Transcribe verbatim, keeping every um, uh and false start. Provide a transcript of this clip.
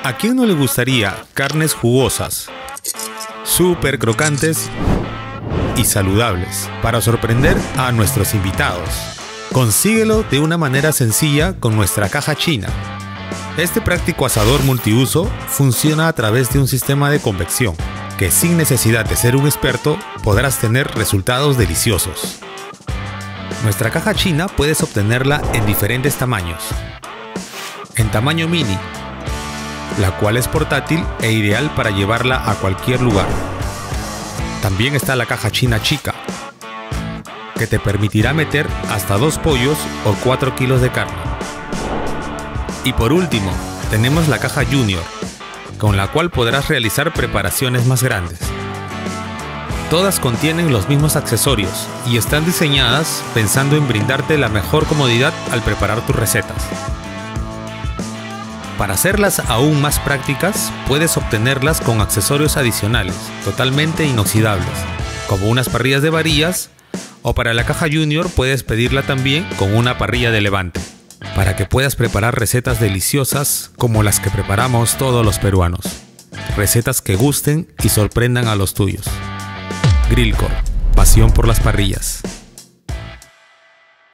¿A quién no le gustaría carnes jugosas, súper crocantes y saludables para sorprender a nuestros invitados? Consíguelo de una manera sencilla con nuestra caja china. Este práctico asador multiuso funciona a través de un sistema de convección que, sin necesidad de ser un experto, podrás tener resultados deliciosos. Nuestra caja china puedes obtenerla en diferentes tamaños. En tamaño mini, la cual es portátil e ideal para llevarla a cualquier lugar. También está la caja china chica, que te permitirá meter hasta dos pollos o cuatro kilos de carne. Y por último, tenemos la caja junior, con la cual podrás realizar preparaciones más grandes. Todas contienen los mismos accesorios y están diseñadas pensando en brindarte la mejor comodidad al preparar tus recetas. Para hacerlas aún más prácticas, puedes obtenerlas con accesorios adicionales, totalmente inoxidables, como unas parrillas de varillas, o para la caja junior puedes pedirla también con una parrilla de levante, para que puedas preparar recetas deliciosas como las que preparamos todos los peruanos. Recetas que gusten y sorprendan a los tuyos. Grillcore, pasión por las parrillas.